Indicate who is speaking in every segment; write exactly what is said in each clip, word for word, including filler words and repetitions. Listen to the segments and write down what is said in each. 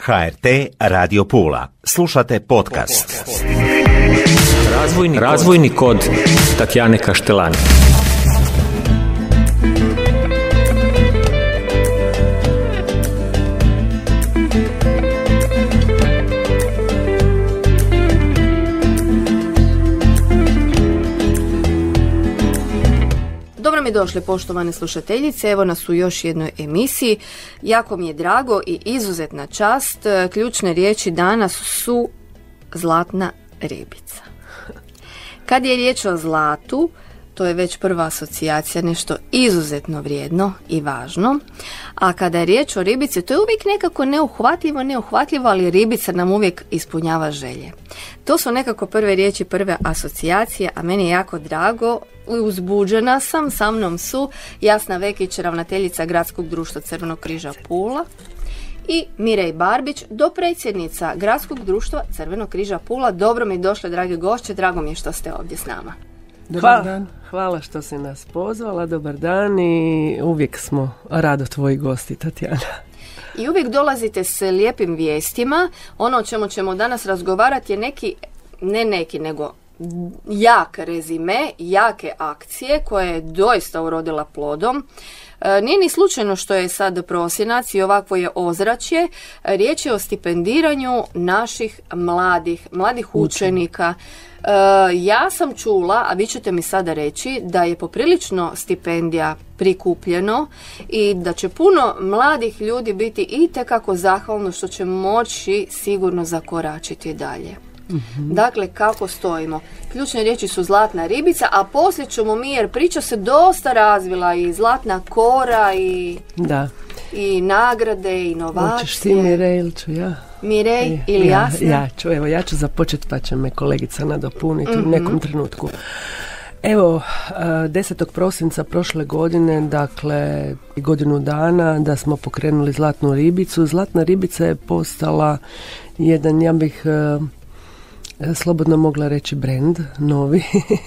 Speaker 1: H R T Radio Pula. Slušate podcast.
Speaker 2: Razvojni, razvojni kod Tatjane Kaštelani.
Speaker 3: Dobro mi došli, poštovane slušateljice, evo nas u još jednoj emisiji. Jako mi je drago i izuzetna čast. Ključne riječi danas su zlatna ribica. Kad je riječ o zlatu, to je već prva asocijacija, nešto izuzetno vrijedno i važno. A kada je riječ o ribici, to je uvijek nekako neuhvatljivo, neuhvatljivo, ali ribica nam uvijek ispunjava želje. To su nekako prve riječi, prve asocijacije, a meni je jako drago, uzbuđena sam, sa mnom su Jasna Vekić, ravnateljica Gradskog društva Crvenog križa Pula, i Mirej Barbić, dopredsjednica Gradskog društva Crvenog križa Pula. Dobro mi došle, drage gošće, drago mi je što ste ovdje s nama.
Speaker 4: Dobar hvala. Dan. Hvala što si nas pozvala, dobar dan i uvijek smo rado tvoji gosti, Tatjana.
Speaker 3: I uvijek dolazite s lijepim vijestima. Ono o čemu ćemo danas razgovarati je neki, ne neki, nego jak rezime, jake akcije koja je doista urodila plodom. E, nije ni slučajno što je sad prosinac i ovakvo je ozračje. Riječ je o stipendiranju naših mladih, mladih učenika. E, ja sam čula, a vi ćete mi sada reći, da je poprilično stipendija prikupljeno i da će puno mladih ljudi biti itekako zahvalno što će moći sigurno zakoračiti dalje. Mm-hmm. Dakle, kako stojimo? Ključne riječi su zlatna ribica, a poslije ćemo mi, jer priča se dosta razvila, i zlatna kora i, da. i nagrade i inovacije.
Speaker 4: Hoćeš ti, Mirej, ili ću ja?
Speaker 3: Mirej e, ili
Speaker 4: ja,
Speaker 3: Jasna?
Speaker 4: Ja ću, evo, ja ću započeti pa će me kolegica nadopuniti mm-hmm. u nekom trenutku. Evo, desetog prosinca prošle godine, dakle godinu dana da smo pokrenuli zlatnu ribicu. Zlatna ribica je postala jedan, ja bih slobodno mogla reći, brand novi.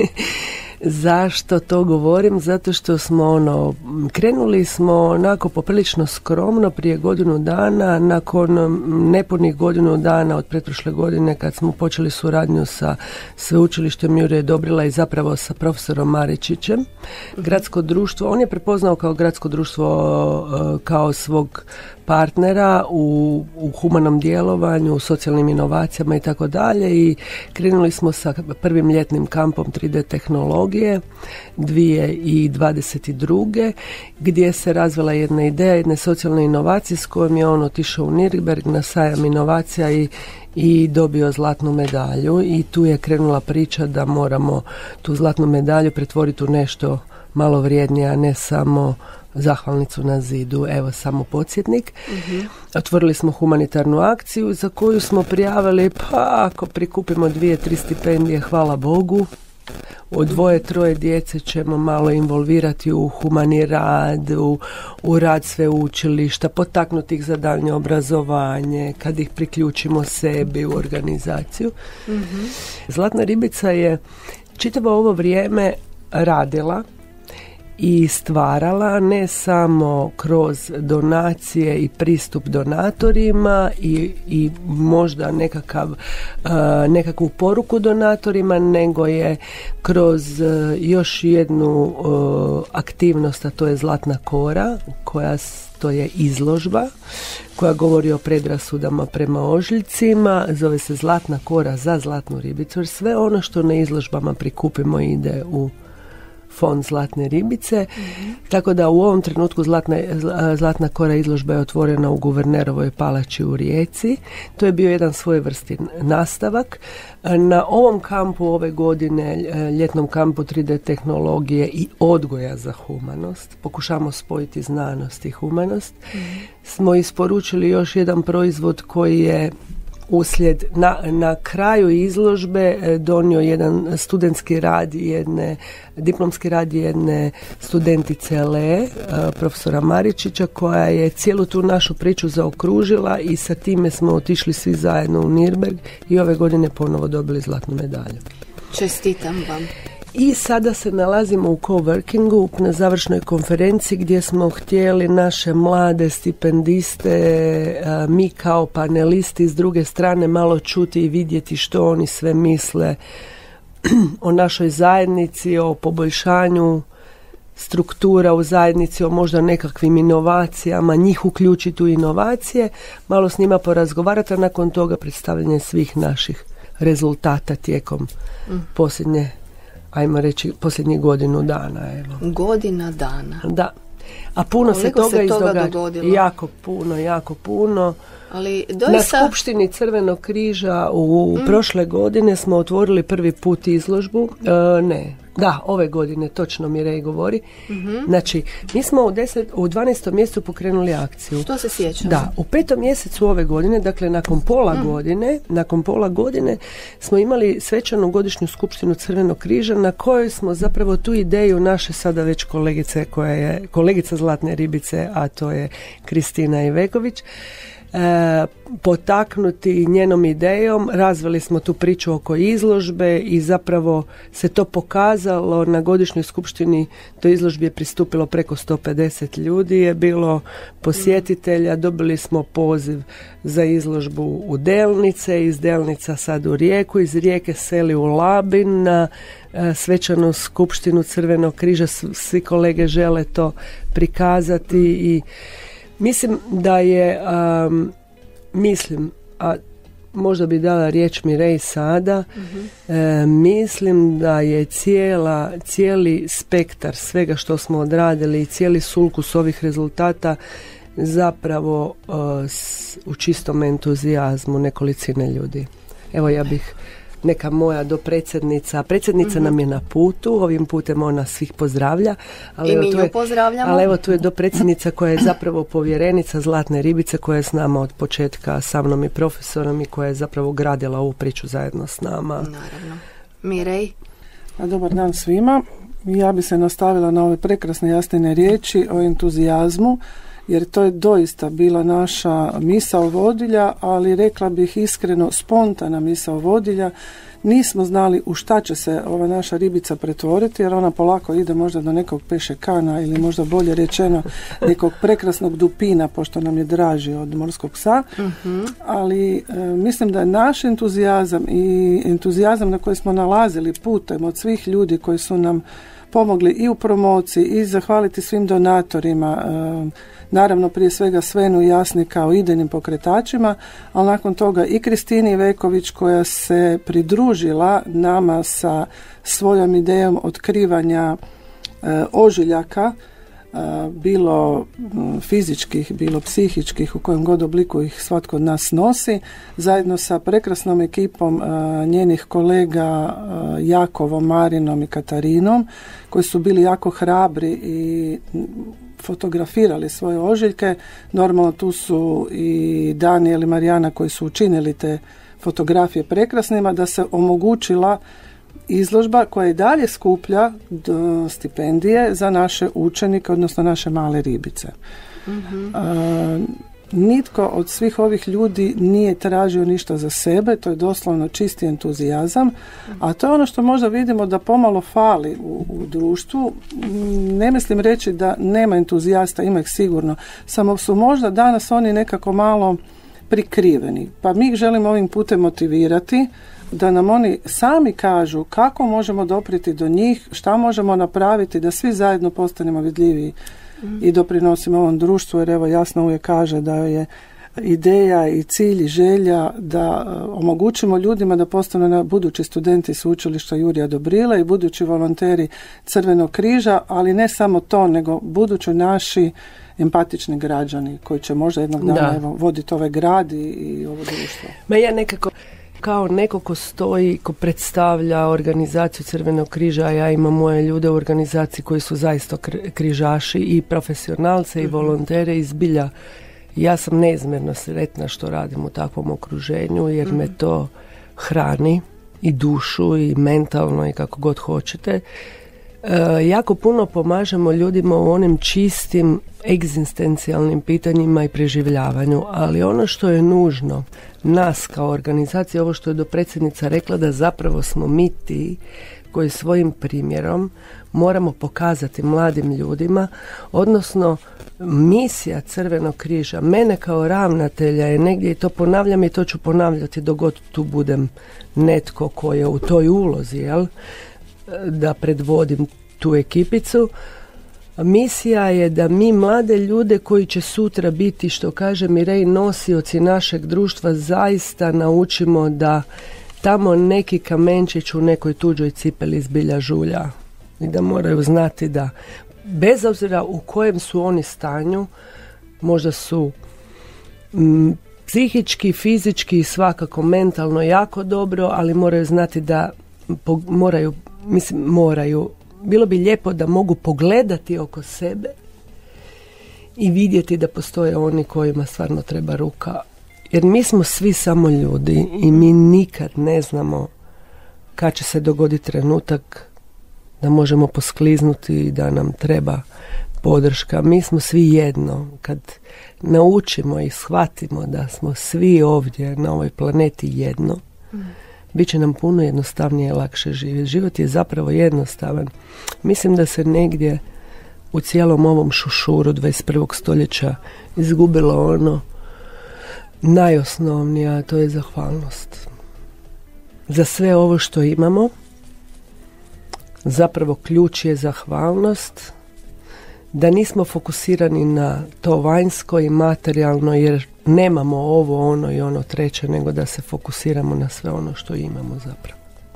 Speaker 4: Zašto to govorim? Zato što smo ono, krenuli smo onako poprilično skromno prije godinu dana, nakon nepunih godinu dana od pretprošle godine kad smo počeli suradnju sa sveučilištem Juraj Dobrila i zapravo sa profesorom Maričićem. Gradsko društvo, on je prepoznao kao gradsko društvo kao svog partnera u, u humanom djelovanju, u socijalnim inovacijama i tako dalje, i krenuli smo sa prvim ljetnim kampom tri D tehnologije dvije tisuće dvadeset druge gdje se razvila jedna ideja jedne socijalne inovacije s kojom je on otišao u Nürnberg na sajam inovacija i i dobio zlatnu medalju, i tu je krenula priča da moramo tu zlatnu medalju pretvoriti u nešto malo vrijednije, a ne samo zahvalnicu na zidu. Evo, samo podsjetnik. Mm-hmm. Otvorili smo humanitarnu akciju za koju smo prijavili, pa ako prikupimo dvije, tri stipendije, hvala Bogu. Od dvoje, troje djece ćemo malo involvirati u humani rad, u, u rad sveučilišta, potaknuti ih za daljnje obrazovanje, kad ih priključimo sebi u organizaciju. Mm-hmm. Zlatna ribica je čitavo ovo vrijeme radila i stvarala ne samo kroz donacije i pristup donatorima i, i možda nekakav, uh, nekakvu poruku donatorima, nego je kroz uh, još jednu uh, aktivnost, a to je Zlatna kora, koja to je izložba koja govori o predrasudama prema ožiljcima, zove se Zlatna kora za zlatnu ribicu, jer sve ono što na izložbama prikupimo ide u fond zlatne ribice, mm-hmm. tako da u ovom trenutku zlatna, zlatna kora izložba je otvorena u Guvernerovoj palači u Rijeci. To je bio jedan svojevrsni nastavak. Na ovom kampu ove godine, ljetnom kampu tri D tehnologije i odgoja za humanost, pokušamo spojiti znanost i humanost, mm-hmm. smo isporučili još jedan proizvod koji je uslijed na, na kraju izložbe donio jedan studentski rad jedne, diplomski rad jedne studentice L E, profesora Maričića, koja je cijelu tu našu priču zaokružila, i sa time smo otišli svi zajedno u Nürnberg i ove godine ponovo dobili zlatnu medalju.
Speaker 3: Čestitam vam.
Speaker 4: I sada se nalazimo u coworkingu na završnoj konferenciji gdje smo htjeli naše mlade stipendiste, mi kao panelisti s druge strane malo čuti i vidjeti što oni sve misle o našoj zajednici, o poboljšanju struktura u zajednici, o možda nekakvim inovacijama, njih uključiti u inovacije, malo s njima porazgovarati, a nakon toga predstavljanje svih naših rezultata tijekom mm. posljednje, ajmo reći, posljednjih godinu dana. Evo.
Speaker 3: Godina dana.
Speaker 4: Da. A puno se toga,
Speaker 3: se toga
Speaker 4: izdogađa.
Speaker 3: dogodilo.
Speaker 4: Jako puno, jako puno.
Speaker 3: Ali doista...
Speaker 4: Na Skupštini Crvenog križa u mm. prošle godine smo otvorili prvi put izložbu. E, ne, da, ove godine, točno Mirej govori. Mm-hmm. Znači, mi smo u, deset, u dvanaestom mjesecu pokrenuli akciju.
Speaker 3: Što se sjećam?
Speaker 4: Da, u petom mjesecu ove godine, dakle nakon pola mm. godine, nakon pola godine smo imali svečanu godišnju skupštinu Crvenog križa na kojoj smo zapravo tu ideju naše sada već kolegice koja je kolegica Zlatne ribice, a to je Kristina Iveković, E, potaknuti njenom idejom, razvili smo tu priču oko izložbe i zapravo se to pokazalo na godišnjoj skupštini. Do izložbi je pristupilo preko sto pedeset ljudi, je bilo posjetitelja, dobili smo poziv za izložbu u Delnice, iz Delnica sad u Rijeku, iz Rijeke seli u Labin na e, svečanu skupštinu Crvenog križa, svi kolege žele to prikazati i mislim da je, um, mislim, a možda bi dala riječ Mirej sada, mm-hmm. e, mislim da je cijela, cijeli spektar svega što smo odradili i cijeli sulkus ovih rezultata zapravo uh, s, u čistom entuzijazmu nekolicine ljudi. Evo ja bih neka moja dopredsjednica, predsjednica mm-hmm. nam je na putu, ovim putem ona svih pozdravlja. Ali
Speaker 3: I mi nju
Speaker 4: je,
Speaker 3: pozdravljamo.
Speaker 4: Ali evo tu je dopredsjednica koja je zapravo povjerenica Zlatne ribice, koja je s nama od početka, sa mnom i profesorom i koja je zapravo gradila ovu priču zajedno s nama.
Speaker 3: Naravno. Mirej.
Speaker 5: A dobar dan svima. Ja bi se nastavila na ove prekrasne jasne riječi o entuzijazmu, jer to je doista bila naša misao vodilja, ali rekla bih iskreno spontana misao vodilja. Nismo znali u šta će se ova naša ribica pretvoriti, jer ona polako ide možda do nekog pešekana ili možda bolje rečeno nekog prekrasnog dupina, pošto nam je draži od morskog psa. Uh-huh. Ali e, mislim da je naš entuzijazam i entuzijazam na koji smo nalazili putem od svih ljudi koji su nam pomogli i u promociji i zahvaliti svim donatorima, e, naravno prije svega Svenu i Jasni kao idejnim pokretačima, ali nakon toga i Kristini Iveković koja se pridružila nama sa svojom idejom otkrivanja e, ožiljaka, e, bilo m, fizičkih, bilo psihičkih, u kojem god obliku ih svatko od nas nosi, zajedno sa prekrasnom ekipom e, njenih kolega e, Jakovom, Marinom i Katarinom, koji su bili jako hrabri i fotografirali svoje ožiljke. Normalno tu su i Daniel i Marijana koji su učinili te fotografije prekrasnima, da se omogućila izložba koja i dalje skuplja stipendije za naše učenike, odnosno naše male ribice. Mm-hmm. A, nitko od svih ovih ljudi nije tražio ništa za sebe, to je doslovno čisti entuzijazam, a to je ono što možda vidimo da pomalo fali u, u društvu. Ne mislim reći da nema entuzijasta, ima ih sigurno, samo su možda danas oni nekako malo prikriveni, pa mi ih želimo ovim putem motivirati da nam oni sami kažu kako možemo doprijeti do njih, šta možemo napraviti da svi zajedno postanemo vidljiviji i doprinosimo ovom društvu, jer evo Jasna uvijek kaže da je ideja i cilj i želja da omogućimo ljudima da postanu na budući studenti sveučilišta Jurija Dobrila i budući volonteri Crvenog križa, ali ne samo to, nego budući naši empatični građani koji će možda jednog dana evo, voditi ovaj grad i, i ovo društvo.
Speaker 4: Ma ja nekako kao neko ko stoji, ko predstavlja organizaciju Crvenog križa, ja imam moje ljude u organizaciji koji su zaista križaši i profesionalce mm-hmm. i volontere i zbilja. Ja sam neizmjerno sretna što radim u takvom okruženju jer mm-hmm. me to hrani i dušu i mentalno i kako god hoćete. E, jako puno pomažemo ljudima u onim čistim egzistencijalnim pitanjima i preživljavanju, ali ono što je nužno, nas kao organizacija, ovo što je dopredsjednica rekla, da zapravo smo mi ti koji svojim primjerom moramo pokazati mladim ljudima, odnosno misija Crvenog križa, mene kao ravnatelja je negdje, i to ponavljam i to ću ponavljati dok god tu budem netko koji je u toj ulozi, jel, da predvodim tu ekipicu. Misija je da mi mlade ljude koji će sutra biti, što kaže Mirej, nosioci našeg društva, zaista naučimo da tamo neki kamenčić u nekoj tuđoj cipeli zbilja žulja i da moraju znati da bez obzira u kojem su oni stanju, možda su m, psihički, fizički i svakako mentalno jako dobro, ali moraju znati da po, moraju, mislim moraju, bilo bi lijepo da mogu pogledati oko sebe i vidjeti da postoje oni kojima stvarno treba ruka. Jer mi smo svi samo ljudi i mi nikad ne znamo kad će se dogoditi trenutak da možemo poskliznuti i da nam treba podrška. Mi smo svi jedno. Kad naučimo i shvatimo da smo svi ovdje na ovoj planeti jedno, mm. bit će nam puno jednostavnije i lakše živjeti. Život je zapravo jednostavan. Mislim da se negdje u cijelom ovom šušuru dvadeset prvog stoljeća izgubilo ono najosnovnije, a to je zahvalnost. Za sve ovo što imamo, zapravo ključ je zahvalnost, da nismo fokusirani na to vanjsko i materijalno, jer nemamo ovo, ono i ono treće, nego da se fokusiramo na sve ono što imamo zapravo.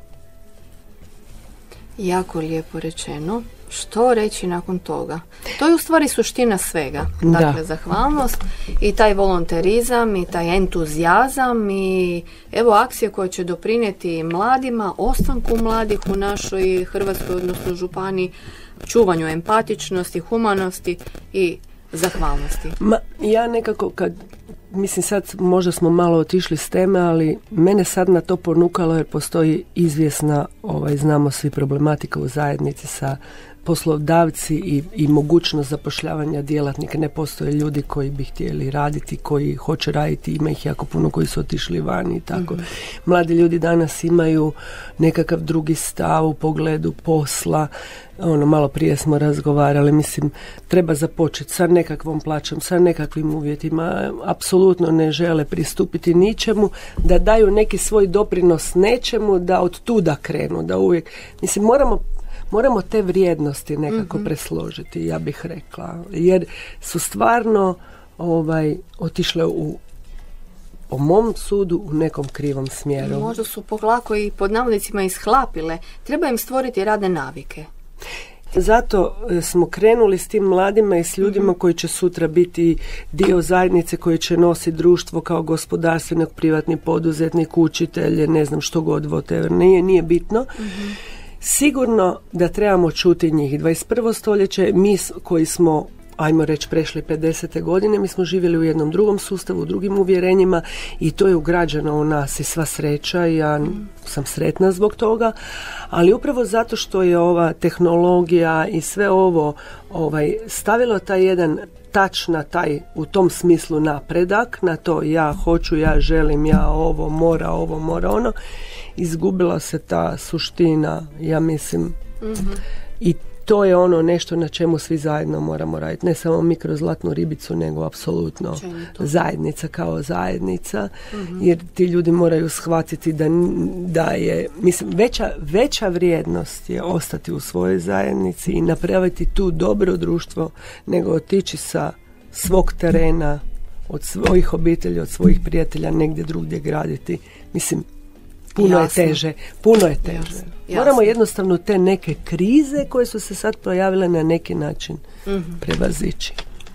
Speaker 3: Jako lijepo rečeno. Što reći nakon toga? To je u stvari suština svega. Dakle, da. Zahvalnost i taj volonterizam i taj entuzijazam i evo akcije koje će doprinijeti mladima, ostanku mladih u našoj Hrvatskoj, odnosno županiji, čuvanju empatičnosti, humanosti i zahvalnosti.
Speaker 4: Ma, ja nekako kad, mislim sad možda smo malo otišli s teme, ali mene sad na to ponukalo jer postoji izvjesna, ovaj, znamo svi, problematika u zajednici sa poslodavci i, i mogućnost zapošljavanja djelatnika. Ne postoje ljudi koji bi htjeli raditi, koji hoće raditi, ima ih jako puno koji su otišli vani i tako. Mm-hmm. Mladi ljudi danas imaju nekakav drugi stav u pogledu posla. Ono, malo prije smo razgovarali, mislim, treba započeti sa nekakvom plaćom, sa nekakvim uvjetima, apsolutno ne žele pristupiti ničemu, da daju neki svoj doprinos nečemu, da od tuda krenu, da uvijek, mislim, moramo Moramo te vrijednosti nekako mm-hmm. presložiti, ja bih rekla, jer su stvarno ovaj, otišle u, po mom sudu, u nekom krivom smjeru.
Speaker 3: Možda su polako i pod navodnicima ishlapile. Treba im stvoriti radne navike.
Speaker 4: Zato smo krenuli s tim mladima i s ljudima mm-hmm. koji će sutra biti dio zajednice, koji će nositi društvo kao gospodarstvenik, privatni poduzetnik, učitelj, ne znam što god, whatever, nije, nije bitno. Mm-hmm. Sigurno da trebamo čuti njih. dvadeset prvo stoljeće, mi koji smo, ajmo reći, prešli pedesete godine, mi smo živjeli u jednom drugom sustavu, u drugim uvjerenjima i to je ugrađeno u nas i sva sreća i ja sam sretna zbog toga, ali upravo zato što je ova tehnologija i sve ovo ovaj, stavilo taj jedan tač na taj, u tom smislu napredak, na to ja hoću, ja želim, ja ovo mora, ovo mora ono, izgubila se ta suština, ja mislim, mm-hmm. i to je ono nešto na čemu svi zajedno moramo raditi. Ne samo mi kroz Zlatnu ribicu, nego apsolutno zajednica kao zajednica, mm-hmm. jer ti ljudi moraju shvatiti da, da je, mislim, veća, veća vrijednost je ostati u svojoj zajednici i napraviti tu dobro društvo, nego otići sa svog terena, od svojih obitelji, od svojih prijatelja, negdje drugdje graditi. Mislim, puno jasno. je teže, puno je teže. Jasno. Moramo jednostavno te neke krize koje su se sad projavile na neki način mm-hmm. prevazići.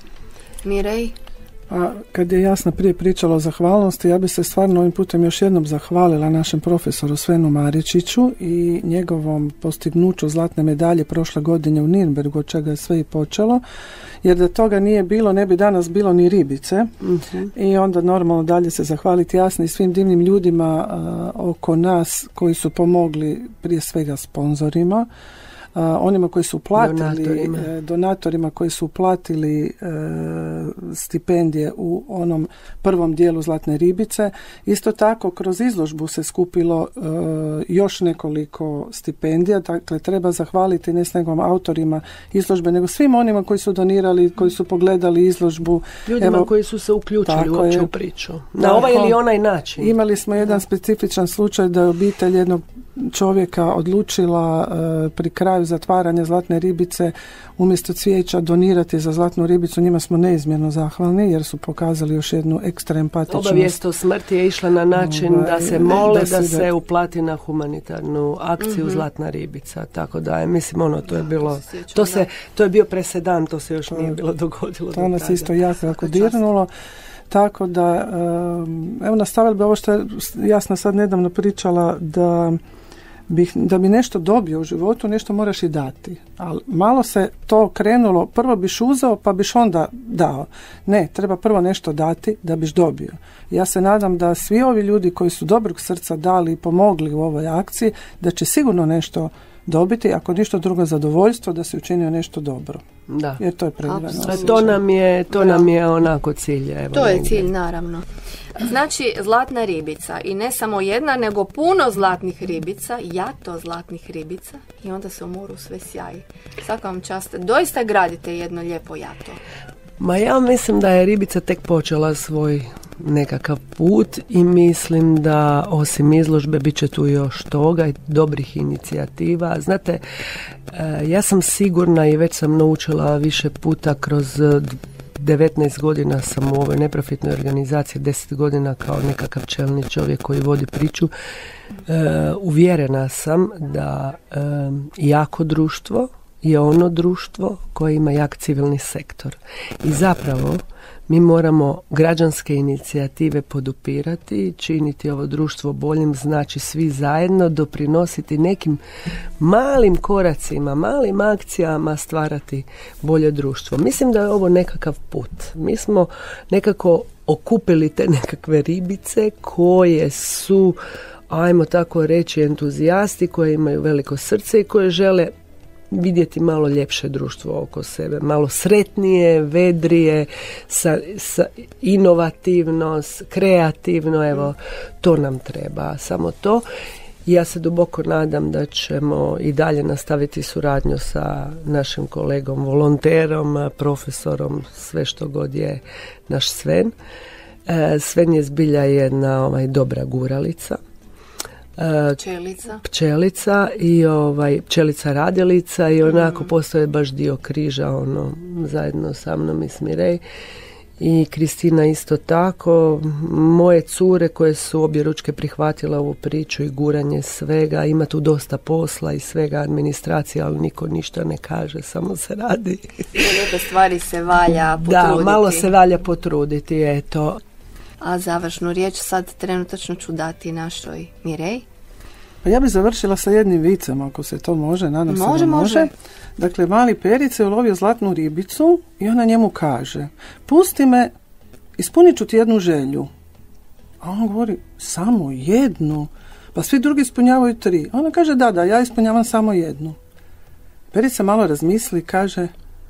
Speaker 3: Mirej?
Speaker 5: A kad je Jasna prije pričala o zahvalnosti, ja bi se stvarno ovim putem još jednom zahvalila našem profesoru Svenu Maričiću i njegovom postignuću zlatne medalje prošle godine u Nürnbergu, od čega je sve i počelo, jer da toga nije bilo, ne bi danas bilo ni ribice. Mm-hmm. I onda normalno dalje se zahvaliti Jasni i svim divnim ljudima uh, oko nas koji su pomogli, prije svega sponzorima, a, onima koji su platili,
Speaker 4: donatorima,
Speaker 5: e, donatorima koji su platili e, stipendije u onom prvom dijelu Zlatne ribice. Isto tako kroz izložbu se skupilo e, još nekoliko stipendija, dakle treba zahvaliti ne samo autorima izložbe, nego svim onima koji su donirali, koji su pogledali izložbu.
Speaker 4: Ljudima
Speaker 5: Evo,
Speaker 4: koji su se uključili uopće
Speaker 5: je.
Speaker 4: u priču. Na ovaj ili onaj način.
Speaker 5: Imali smo jedan specifičan slučaj da je obitelj jednog čovjeka odlučila e, pri kraju zatvaranja Zlatne ribice umjesto cvijeća donirati za Zlatnu ribicu. Njima smo neizmjerno zahvalni jer su pokazali još jednu ekstra empatičnost.
Speaker 4: Obavijest o smrti je išla na način
Speaker 5: ovaj,
Speaker 4: da se mole da,
Speaker 5: da
Speaker 4: se,
Speaker 5: se
Speaker 4: da se uplati na humanitarnu akciju mm-hmm. Zlatna ribica. Tako da je, mislim, ono, to je bilo, to se, to je bio presedan, to se još to, nije bilo dogodilo.
Speaker 5: To nas isto jako, jako dirnulo. Tako da, evo nastavili bi ovo što je Jasna sad nedavno pričala, da Bih, da bi nešto dobio u životu, nešto moraš i dati. Ali malo se to krenulo, prvo biš uzeo pa biš onda dao. Ne, treba prvo nešto dati da biš dobio. Ja se nadam da svi ovi ljudi koji su dobrog srca dali i pomogli u ovoj akciji, da će sigurno nešto dobiti, ako ništa drugo zadovoljstvo da se učinio nešto dobro.
Speaker 4: Da.
Speaker 5: Jer to je predivno.
Speaker 4: To nam je, to nam je onako cilj. Evo,
Speaker 3: to je
Speaker 4: negdje.
Speaker 3: cilj, naravno. Znači, Zlatna ribica i ne samo jedna, nego puno zlatnih ribica, jato zlatnih ribica i onda se u moru sve sjaji. Svaka vam čast. Doista gradite jedno lijepo jato.
Speaker 4: Ma ja mislim da je ribica tek počela svoj nekakav put i mislim da osim izložbe bit će tu još toga i dobrih inicijativa. Znate, ja sam sigurna i već sam naučila više puta kroz devetnaest godina sam u ovoj neprofitnoj organizaciji, deset godina kao nekakav čelni čovjek koji vodi priču. E, uvjerena sam da e, jako društvo je ono društvo koje ima jak civilni sektor. I zapravo mi moramo građanske inicijative podupirati, činiti ovo društvo boljim, znači svi zajedno doprinositi nekim malim koracima, malim akcijama stvarati bolje društvo. Mislim da je ovo nekakav put. Mi smo nekako okupili te nekakve ribice koje su, ajmo tako reći, entuzijasti, koje imaju veliko srce i koje žele vidjeti malo ljepše društvo oko sebe, malo sretnije, vedrije, sa, sa inovativno, kreativno, evo, to nam treba, samo to. Ja se duboko nadam da ćemo i dalje nastaviti suradnju sa našim kolegom, volonterom, profesorom, sve što god je naš Sven. E, Sven je zbilja jedna ovaj, dobra guralica.
Speaker 3: Pčelica.
Speaker 4: Pčelica i ovaj pčelica radilica i onako mm. postoje baš dio križa ono zajedno sa mnom i s Mirej. I Kristina isto tako. Moje cure koje su obje ručke prihvatile ovu priču i guranje svega, ima tu dosta posla i svega administracije, ali niko ništa ne kaže, samo se radi.
Speaker 3: Neke stvari se valja potruditi.
Speaker 4: Da, malo se valja potruditi, eto.
Speaker 3: A završnu riječ sad trenutačno ću dati našoj Mirej.
Speaker 5: Pa ja bih završila sa jednim vicem, ako se to može, nadam se
Speaker 3: može,
Speaker 5: da može. može. Dakle, mali Perica je ulovio zlatnu ribicu i ona njemu kaže: pusti me, ispunit ću ti jednu želju. A on govori: samo jednu? Pa svi drugi ispunjavaju tri. A ona kaže: da, da, ja ispunjavam samo jednu. Perica malo razmisli i kaže: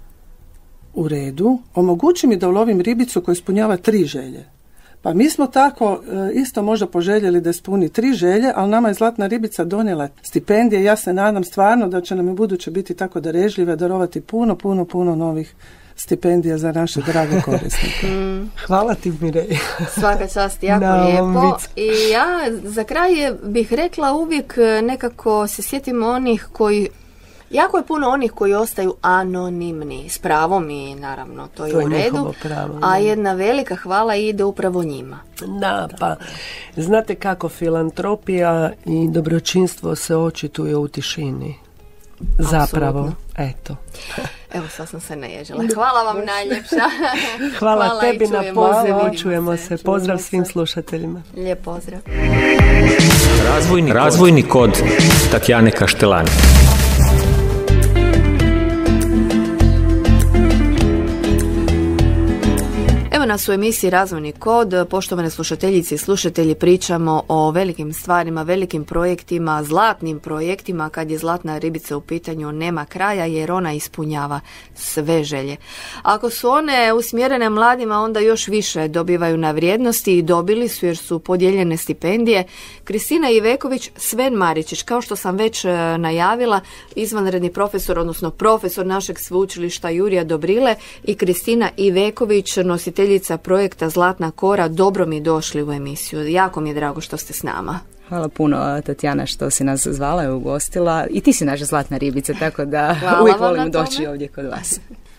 Speaker 5: u redu, omogući mi da ulovim ribicu koja ispunjava tri želje. Pa mi smo tako e, isto možda poželjeli da ispuni tri želje, ali nama je Zlatna ribica donijela stipendije. Ja se nadam stvarno da će nam u buduće biti tako darežljive, darovati puno, puno, puno novih stipendija za naše drage korisnike.
Speaker 3: Mm.
Speaker 4: Hvala ti, Mirej.
Speaker 3: Svaka čast, jako no, lijepo. I ja za kraj bih rekla uvijek nekako se sjetimo onih koji, jako je puno onih koji ostaju anonimni, s pravom i naravno to je, to je u redu, pravo, a jedna velika hvala ide upravo njima.
Speaker 4: Da, pa znate kako filantropija i dobročinstvo se očituje u tišini. Zapravo, absolutno. Eto.
Speaker 3: Evo, sad sam se naježila. Hvala vam najljepša.
Speaker 4: Hvala, Hvala tebi na pozivu, čujemo se. se. Pozdrav čujemo svim se. slušateljima.
Speaker 3: Lijep pozdrav.
Speaker 2: Razvojni, Razvojni kod Tatjane Kaštelani.
Speaker 3: nas u emisiji Razvojni kod. Poštovane slušateljice i slušatelji, pričamo o velikim stvarima, velikim projektima, zlatnim projektima. Kad je zlatna ribica u pitanju nema kraja jer ona ispunjava sve želje. Ako su one usmjerene mladima, onda još više dobivaju na vrijednosti i dobili su jer su podijeljene stipendije. Kristina Iveković, Sven Maričić, kao što sam već najavila, izvanredni profesor, odnosno profesor našeg sveučilišta Jurija Dobrile, i Kristina Iveković, nositeljica projekta Zlatna kora, dobro mi došli u emisiju. Jako mi je drago što ste s nama.
Speaker 6: Hvala puno, Tatjana, što si nas zvala i ugostila. I ti si naša zlatna ribica, tako da
Speaker 3: Hvala
Speaker 6: uvijek
Speaker 3: vam
Speaker 6: volimo
Speaker 3: na tome.
Speaker 6: doći ovdje kod vas.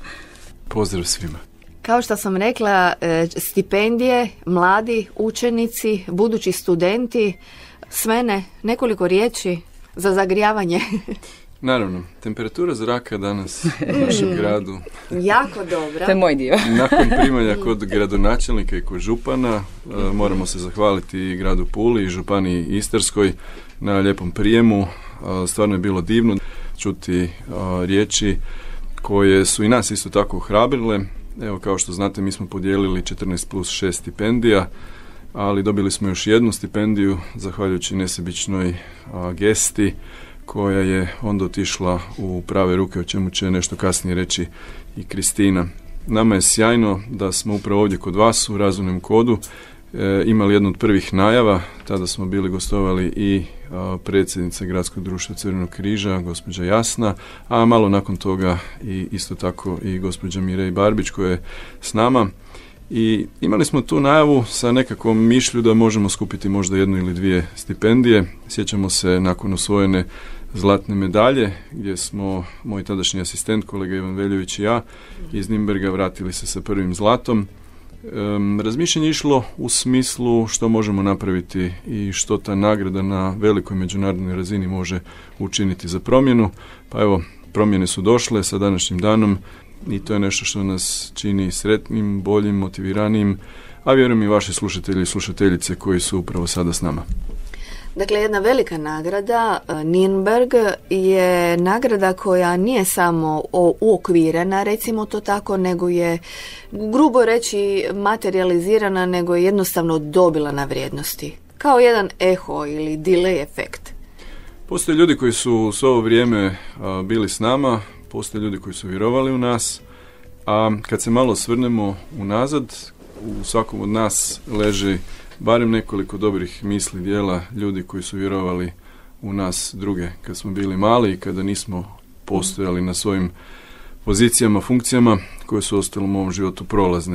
Speaker 7: Pozdrav svima.
Speaker 3: Kao što sam rekla, stipendije, mladi učenici, budući studenti. Svene, nekoliko riječi za zagrijavanje.
Speaker 7: Naravno, temperatura zraka danas u našem gradu.
Speaker 3: Jako dobra.
Speaker 6: To je moj dio.
Speaker 7: Nakon primanja kod gradonačelnika i kod župana, moramo se zahvaliti i gradu Puli i županiji Istarskoj na lijepom prijemu. Stvarno je bilo divno čuti riječi koje su i nas isto tako ohrabrile. Evo, kao što znate, mi smo podijelili četrnaest plus šest stipendija, ali dobili smo još jednu stipendiju zahvaljujući nesebičnoj a, gesti koja je onda otišla u prave ruke, o čemu će nešto kasnije reći i Kristina. Nama je sjajno da smo upravo ovdje kod vas u Razvojnom kodu e, imali jednu od prvih najava. Tada smo bili gostovali i a, predsjednica Gradskog društva Crvenog križa, gospođa Jasna, a malo nakon toga i isto tako i gospođa Mirej Barbić koja je s nama. I imali smo tu najavu sa nekakvom mišlju da možemo skupiti možda jednu ili dvije stipendije. Sjećamo se nakon osvojene zlatne medalje gdje smo, moj tadašnji asistent, kolega Ivan Veljović i ja, iz Nimberga vratili se sa prvim zlatom. Um, razmišljanje išlo u smislu što možemo napraviti i što ta nagrada na velikoj međunarodnoj razini može učiniti za promjenu. Pa evo, promjene su došle sa današnjim danom. I to je nešto što nas čini sretnim, boljim, motiviranijim, a vjerujem i vaši slušatelji i slušateljice koji su upravo sada s nama.
Speaker 3: Dakle, jedna velika nagrada, Nürnberg, je nagrada koja nije samo uokvirena, recimo to tako, nego je, grubo reći, materializirana, nego je jednostavno dobila na vrijednosti. Kao jedan eho ili delay efekt.
Speaker 7: Postoje ljudi koji su s ovo vrijeme a, bili s nama, postoje ljudi koji su vjerovali u nas, a kad se malo osvrnemo unazad, u svakom od nas leži barem nekoliko dobrih misli, dijela ljudi koji su vjerovali u nas druge. Kad smo bili mali i kada nismo postojali na svojim pozicijama, funkcijama koje su ostale u mom životu prolazne.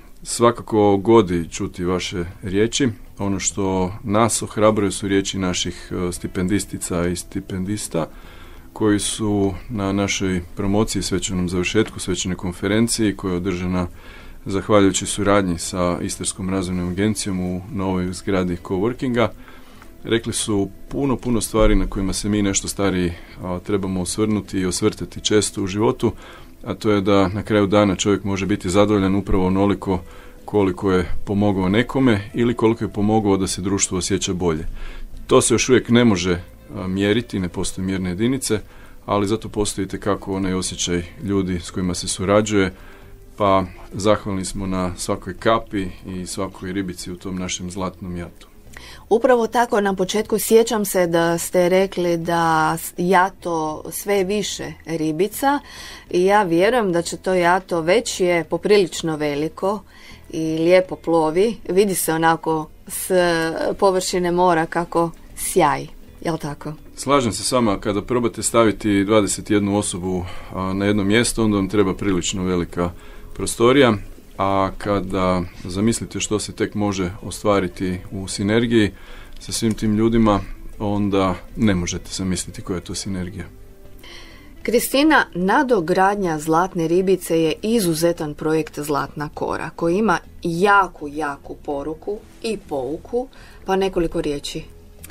Speaker 7: Svakako godi čuti vaše riječi. Ono što nas ohrabruje su riječi naših stipendistica i stipendista koji su na našoj promociji, svečanom završetku, svečane konferenciji koja je održana zahvaljujući suradnji sa Istarskom razvojnom agencijom u novoj zgradi coworkinga. Rekli su puno, puno stvari na kojima se mi nešto stariji a, trebamo osvrnuti i osvrtati često u životu, a to je da na kraju dana čovjek može biti zadovoljan upravo onoliko koliko je pomogao nekome ili koliko je pomogao da se društvo osjeća bolje. To se još uvijek ne može a, mjeriti, ne postoje mjerne jedinice, ali zato postoji itekako onaj osjećaj ljudi s kojima se surađuje, pa zahvalni smo na svakoj kapi i svakoj ribici u tom našem zlatnom jatu.
Speaker 3: Upravo tako, na početku sjećam se da ste rekli da jato sve više ribica i ja vjerujem da će to jato, već je poprilično veliko i lijepo plovi, vidi se onako s površine mora kako sjaji, jel tako?
Speaker 7: Slažem se s vama, kada probate staviti dvadeset jednu osobu a, na jedno mjesto, onda vam treba prilično velika prostorija, a kada zamislite što se tek može ostvariti u sinergiji sa svim tim ljudima, onda ne možete zamisliti koja je to sinergija.
Speaker 3: Kristina, nadogradnja Zlatne ribice je izuzetan projekt Zlatna kora koji ima jaku, jaku poruku i pouku, pa nekoliko riječi.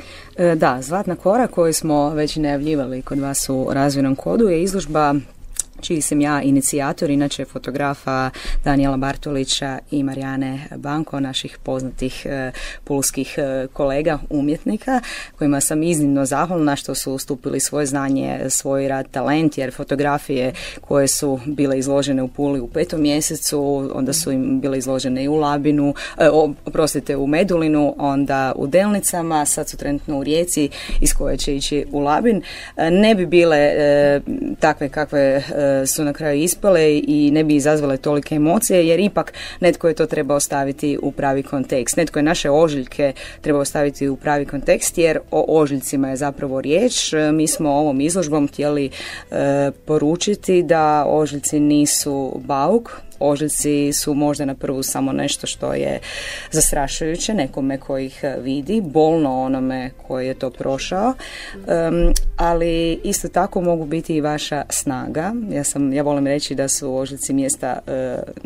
Speaker 6: Da, Zlatna kora koju smo već najavljivali kod vas u Razvojnom kodu je izložba čiji sam ja inicijator, inače fotografa Danijela Bartolića i Marijane Banko, naših poznatih e, pulskih e, kolega umjetnika, kojima sam iznimno zahvalna što su ustupili svoje znanje, svoj rad, talent, jer fotografije koje su bile izložene u Puli u petom mjesecu, onda su im bile izložene i u Labinu, e, oprostite, u Medulinu, onda u Delnicama, sad su trenutno u Rijeci, iz koje će ići u Labin. E, ne bi bile e, takve kakve e, su na kraju ispale i ne bi izazvale tolike emocije, jer ipak netko je to trebao staviti u pravi kontekst. Netko je naše ožiljke trebao staviti u pravi kontekst, jer o ožiljcima je zapravo riječ. Mi smo ovom izložbom htjeli e, poručiti da ožiljci nisu bauk. Ožiljci su možda na prvu samo nešto što je zastrašujuće nekome koji ih vidi, bolno onome koji je to prošao, um, ali isto tako mogu biti i vaša snaga. Ja sam, ja volim reći da su ožiljci mjesta uh,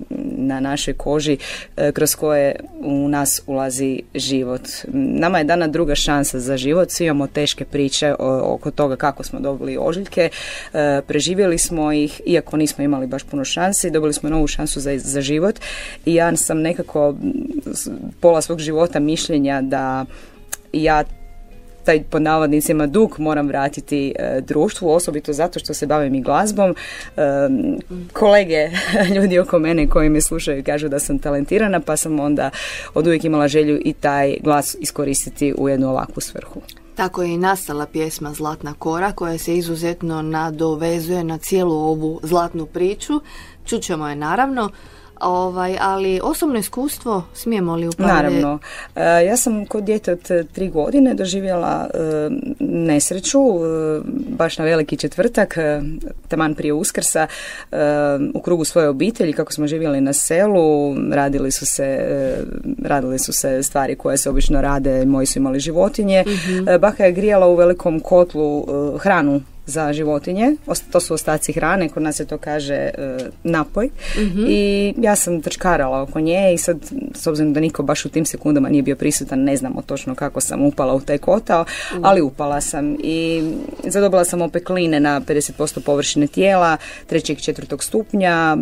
Speaker 6: na našoj koži uh, kroz koje u nas ulazi život. Nama je dana druga šansa za život, svi imamo teške priče o, oko toga kako smo dobili ožiljke, uh, preživjeli smo ih, iako nismo imali baš puno šansi, dobili smo novu šansu Za, za život i ja sam nekako pola svog života mišljenja da ja taj pod navodnicima dug moram vratiti e, društvu, osobito zato što se bavim i glazbom. E, kolege, ljudi oko mene koji me slušaju kažu da sam talentirana, pa sam onda od uvijek imala želju i taj glas iskoristiti u jednu ovakvu svrhu.
Speaker 3: Tako je i nastala pjesma Zlatna kora, koja se izuzetno nadovezuje na cijelu ovu zlatnu priču. Čućemo je naravno, ovaj, ali osobno iskustvo smijemo li upravo?
Speaker 6: Naravno. E, ja sam kod djete od tri godine doživjela e, nesreću, e, baš na veliki četvrtak, e, taman prije Uskrsa, e, u krugu svoje obitelji, kako smo živjeli na selu, radili su se, e, radili su se stvari koje se obično rade, moji su imali životinje. Mm-hmm. E, baka je grijala u velikom kotlu e, hranu za životinje, to su ostaci hrane, kod nas se to kaže e, napoj, mm-hmm. i ja sam trčkarala oko nje i sad, s obzirom da niko baš u tim sekundama nije bio prisutan, ne znamo točno kako sam upala u taj kotao, mm. ali upala sam i zadobila sam opekline na pedeset posto površine tijela, trećeg i četvrtog stupnja.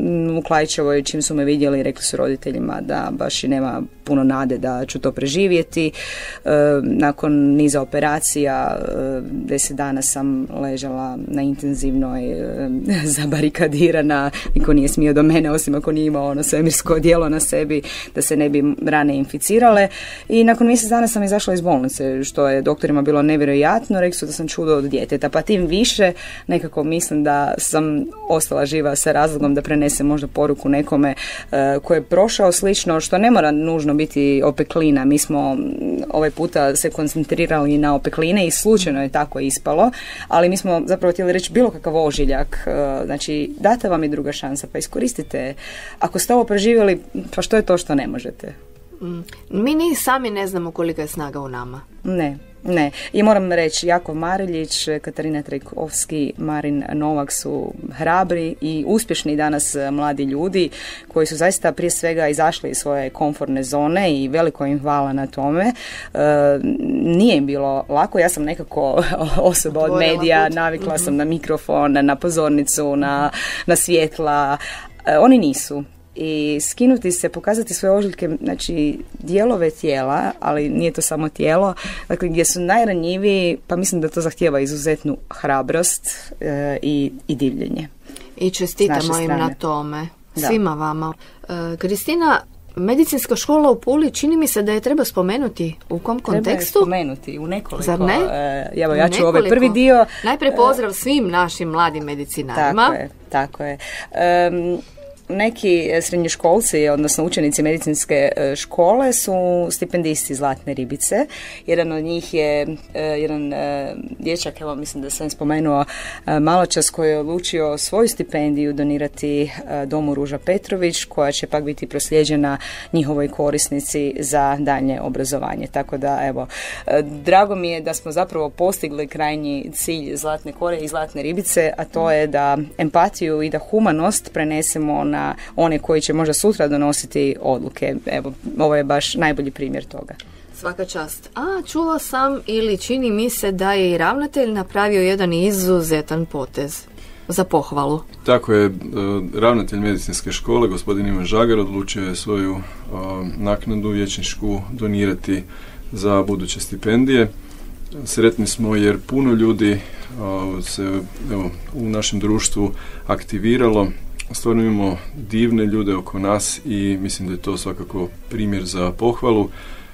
Speaker 6: U Klaićevoj, čim su me vidjeli, rekli su roditeljima da baš i nema puno nade da ću to preživjeti. E, nakon niza operacija, e, deset dana sam ležala na intenzivnoj, e, zabarikadirana, niko nije smio do mene, osim ako nije imao ono svemirsko odijelo na sebi, da se ne bi rane inficirale. I nakon mjesec dana sam izašla iz bolnice, što je doktorima bilo nevjerojatno, rekli su da sam čudo od djeteta, pa tim više nekako mislim da sam ostala živa sa razlogom da prenesem možda poruku nekome e, koji je prošao slično, što ne mora nužno biti opeklina. Mi smo ovaj puta se koncentrirali na opekline i slučajno je tako ispalo, ali mi smo zapravo htjeli reći bilo kakav ožiljak, e, znači data vam je druga šansa, pa iskoristite. Ako ste ovo preživjeli, pa što je to što ne možete?
Speaker 3: Mm. Mi ni sami ne znamo kolika je snaga u nama.
Speaker 6: Ne. Ne, i moram reći, Jakov Mariljić, Katarina Trajkovski, Marin Novak su hrabri i uspješni danas mladi ljudi koji su zaista prije svega izašli iz svoje komfortne zone i veliko im hvala na tome. E, nije im bilo lako, ja sam nekako osoba od medija, navikla mm-hmm. sam na mikrofon, na pozornicu, na, na svjetla, e, oni nisu. I skinuti se, pokazati svoje ožiljke, znači dijelove tijela, ali nije to samo tijelo, dakle gdje su najranjiviji, pa mislim da to zahtijeva izuzetnu hrabrost e, i, i divljenje.
Speaker 3: I čestitamo im na tome, da. Svima vama. E, Kristina, medicinska škola u Puli, čini mi se da je treba spomenuti. U kom kontekstu?
Speaker 6: Treba je spomenuti u nekoliko.
Speaker 3: Zar ne?
Speaker 6: E, evo, ja ću ovaj prvi dio.
Speaker 3: Najprije pozdrav svim našim mladim medicinarima.
Speaker 6: Tako je, tako je. Um, Neki srednjoškolci, odnosno učenici medicinske škole su stipendisti Zlatne ribice. Jedan od njih je jedan dječak, evo mislim da sam spomenuo maločas, koji je odlučio svoju stipendiju donirati Domu Ruža Petrović, koja će pak biti proslijeđena njihovoj korisnici za daljnje obrazovanje. Tako da, evo, drago mi je da smo zapravo postigli krajnji cilj Zlatne kore i Zlatne ribice, a to je da empatiju i da humanost prenesemo na one koji će možda sutra donositi odluke. Evo, ovo je baš najbolji primjer toga.
Speaker 3: Svaka čast. A, čuo sam ili čini mi se da je i ravnatelj napravio jedan izuzetan potez. za pohvalu.
Speaker 7: Tako je, ravnatelj medicinske škole, gospodin Ivan Žagar, odlučio je svoju naknadu vijećničku donirati za buduće stipendije. Sretni smo jer puno ljudi se evo, u našem društvu aktiviralo. Stvarno imamo divne ljude oko nas i mislim da je to svakako primjer za pohvalu.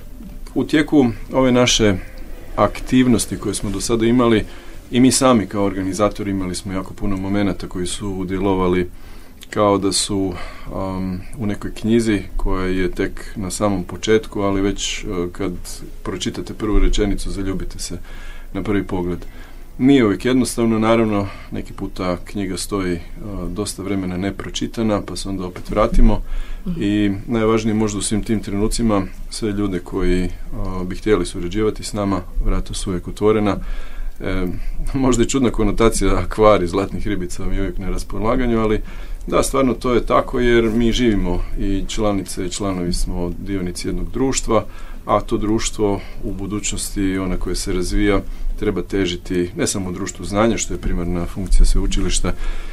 Speaker 7: U tijeku ove naše aktivnosti koje smo do sada imali i mi sami kao organizatori imali smo jako puno momenata koji su djelovali kao da su um, u nekoj knjizi koja je tek na samom početku, ali već uh, kad pročitate prvu rečenicu zaljubite se na prvi pogled. Nije uvijek jednostavno, naravno, neki puta knjiga stoji uh, dosta vremena nepročitana, pa se onda opet vratimo mm-hmm. i najvažnije možda u svim tim trenucima sve ljude koji uh, bi htjeli surađivati s nama, vrata su uvijek otvorena. E, možda je čudna konotacija akvari zlatnih ribica mi uvijek na raspolaganju, ali da, stvarno to je tako jer mi živimo i članice i članovi smo dionici jednog društva, a to društvo u budućnosti, ona koje se razvija, treba težiti ne samo društvu znanja, što je primarna funkcija sveučilišta,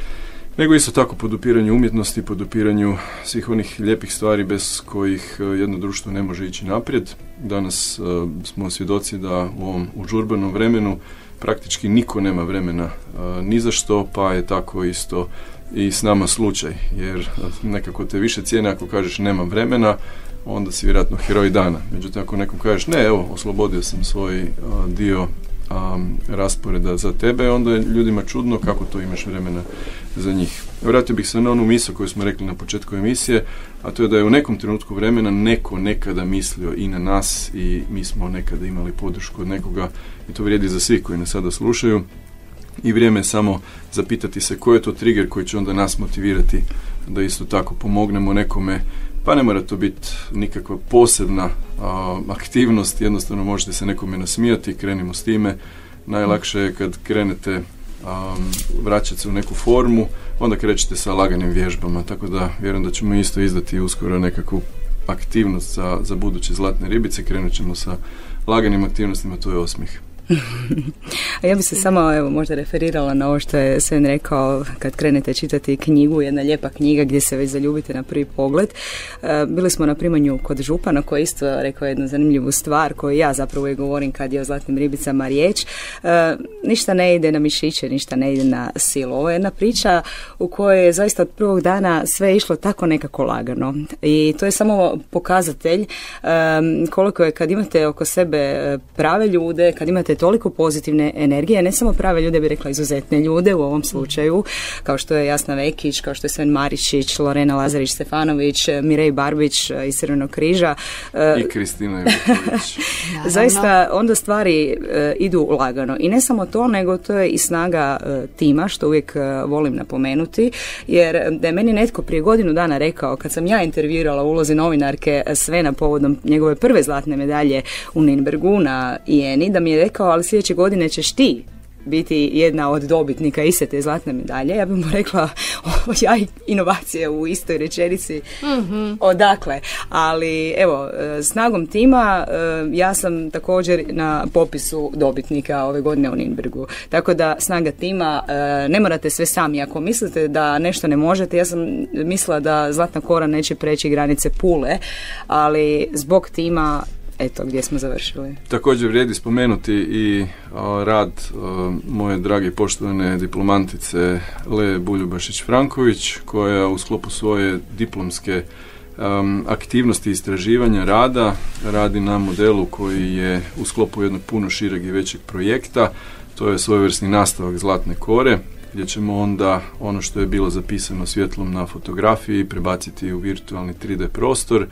Speaker 7: nego isto tako podupiranju umjetnosti, podupiranju svih onih lijepih stvari bez kojih jedno društvo ne može ići naprijed. Danas uh, smo svjedoci da u ovom užurbanom vremenu praktički niko nema vremena uh, ni za što, pa je tako isto i s nama slučaj, jer nekako te više cijene ako kažeš nemam vremena, onda si vjerojatno heroj dana. Međutim, ako nekom kažeš ne, evo, oslobodio sam svoj uh, dio um, rasporeda za tebe, onda je ljudima čudno kako to imaš vremena za njih. Vratio bih se na onu misao koju smo rekli na početku emisije, a to je da je u nekom trenutku vremena neko nekada mislio i na nas i mi smo nekada imali podršku od nekoga i to vrijedi za svi koji nas sada slušaju. I vrijeme je samo zapitati se koji je to trigger koji će onda nas motivirati da isto tako pomognemo nekome, pa ne mora to biti nikakva posebna a, aktivnost, jednostavno možete se nekome nasmijati, krenimo s time. Najlakše je kad krenete a, vraćati se u neku formu, onda krećete sa laganim vježbama, tako da vjerujem da ćemo isto izdati uskoro nekakvu aktivnost za, za buduće zlatne ribice, krenut ćemo sa laganim aktivnostima, to je osmijeh.
Speaker 6: A ja bi se samo evo, možda referirala na ovo što je Sven rekao kad krenete čitati knjigu, jedna lijepa knjiga gdje se već zaljubite na prvi pogled. E, bili smo na primanju kod župana koji je isto rekao jednu zanimljivu stvar koju ja zapravo i govorim kad je o zlatnim ribicama riječ. E, ništa ne ide na mišiće, ništa ne ide na silu. Ovo je jedna priča u kojoj je zaista od prvog dana sve išlo tako nekako lagano. I to je samo pokazatelj e, koliko je kad imate oko sebe prave ljude, kad imate toliko pozitivne energije, ne samo prave ljude, bi rekla izuzetne ljude u ovom slučaju, kao što je Jasna Vekić, kao što je Sven Maričić, Lorena Lazarić-Stefanović, Mirej Barbić iz Crvenog križa.
Speaker 7: I Kristina Jovanović.
Speaker 6: Zaista onda stvari uh, idu lagano. I ne samo to, nego to je i snaga uh, tima, što uvijek uh, volim napomenuti, jer da je meni netko prije godinu dana rekao, kad sam ja intervjuirala u ulozi novinarke Svena povodom njegove prve zlatne medalje u Nürnbergu na Ijeni, da mi je rekao, ali sljedeće godine ćeš ti biti jedna od dobitnika iste te zlatne medalje. Ja bih mu rekla, o, ja inovacije u istoj rečenici, mm-hmm. odakle. Ali evo, snagom tima ja sam također na popisu dobitnika ove godine u Nürnbergu. Tako da snaga tima, ne morate sve sami. Ako mislite da nešto ne možete, ja sam mislila da Zlatna kora neće preći granice Pule, ali zbog tima eto gdje smo završili.
Speaker 7: Također vrijedi spomenuti i a, rad a, moje drage poštovane diplomantice Le Buljubašić-Franković, koja u sklopu svoje diplomske um, aktivnosti istraživanja rada radi na modelu koji je u sklopu jednog puno šireg i većeg projekta. To je svojevrsni nastavak Zlatne kore, gdje ćemo onda ono što je bilo zapisano svjetlom na fotografiji prebaciti u virtualni tri D prostor,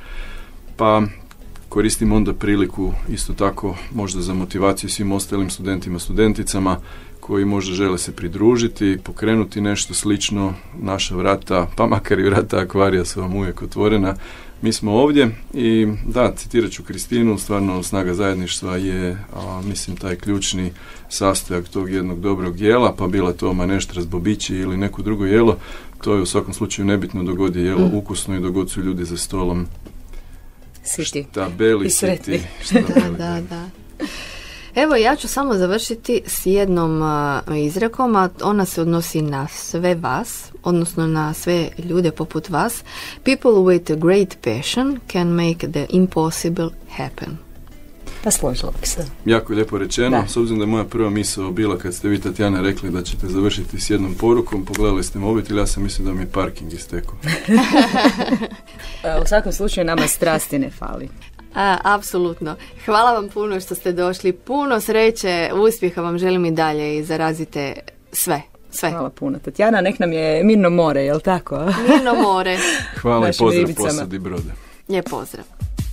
Speaker 7: pa koristim onda priliku isto tako možda za motivaciju svim ostalim studentima, studenticama koji možda žele se pridružiti, pokrenuti nešto slično. Naša vrata, pa makar i vrata akvarija su vam uvijek otvorena. Mi smo ovdje i da, citirat ću Kristinu, stvarno snaga zajedništva je, a, mislim, taj ključni sastojak tog jednog dobrog jela, pa bila to maneštra s bobići ili neko drugo jelo, to je u svakom slučaju nebitno dok god je jelo mm. ukusno i dok god su ljudi za stolom
Speaker 6: siti
Speaker 7: štabeli,
Speaker 6: i sretni.
Speaker 7: Štabeli.
Speaker 3: Da, da, da. Evo, ja ću samo završiti s jednom uh, izrekom, a ona se odnosi na sve vas, odnosno na sve ljude poput vas. People with a great passion can make the impossible happen.
Speaker 6: Pa složila bih se.
Speaker 7: Jako lijepo rečeno,
Speaker 6: Da.
Speaker 7: s obzirom da je moja prva misao bila kad ste vi, Tatjana, rekli da ćete završiti s jednom porukom, pogledali ste mobitel, ja sam mislio da mi je parking istekao.
Speaker 6: U svakom slučaju nama strasti ne fali.
Speaker 3: A, apsolutno. Hvala vam puno što ste došli. Puno sreće, uspjeha vam želim i dalje i zarazite sve. Sve.
Speaker 6: Hvala puno. Tatjana, nek nam je mirno more, jel tako?
Speaker 3: Mirno more.
Speaker 7: Hvala i
Speaker 6: Našim
Speaker 7: pozdrav
Speaker 6: ribicama.
Speaker 7: posadi Brode.
Speaker 3: Lijep pozdrav.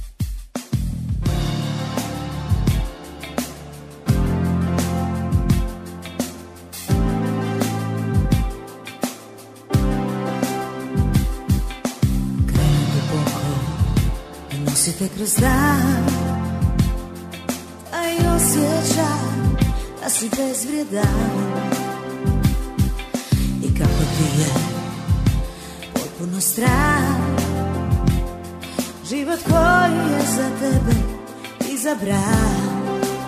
Speaker 8: Nosite kroz dan, a i osjećam da si bezvrijedan. I kako ti je potpuno stran život koji je za tebe izabran.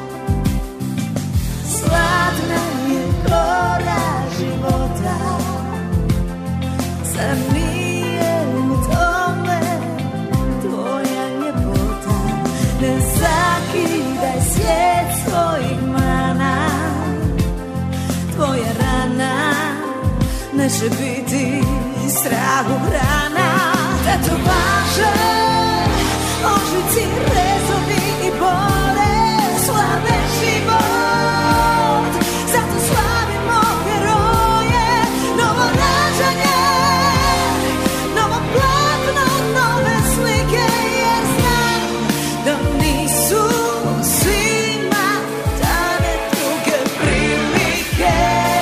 Speaker 8: Slatna je gora života, zar nije u tome tvoja ljepota? Ne zakidaj svijet svojih mana, tvoja rana neće biti strahu hrana. Tetovaže, ožici, rezovi i bole slave život, zato slavimo heroje, novo rađanje, novo platno, nove slike, jer znam da nisu svima dane druge prilike.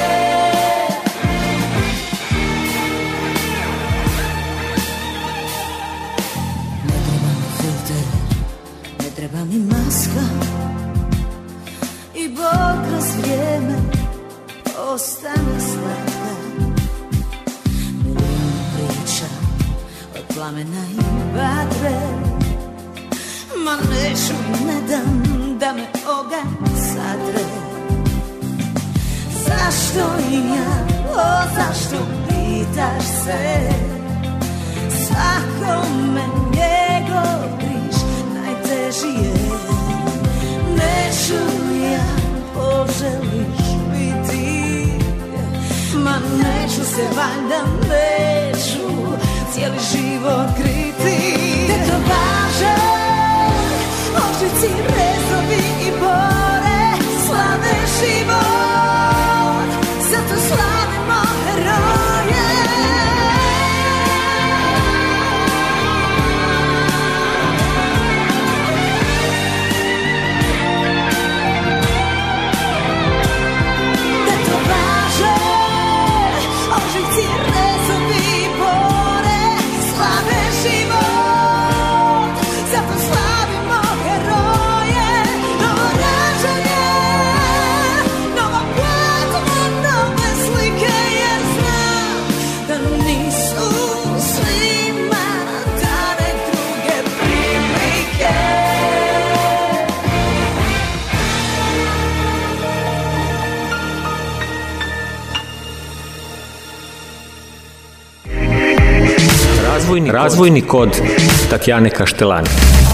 Speaker 8: Ne treba mi maska i bol kroz vrijeme ostane slatka. Milijun priča od plamena i vatre, ma neću i ne dam da me oganj satre. Zašto im ja, o zašto pitaš se? Svakome njegov križ najteži je. Neću ja, poželiš biti, ma neću se valjda, neću cijeli život kriti. Tetovaže, ožici, rezovi i bore slave život, zato slavimo heroje.
Speaker 2: Razvojni, razvojni kod Tatjane Kaštelani.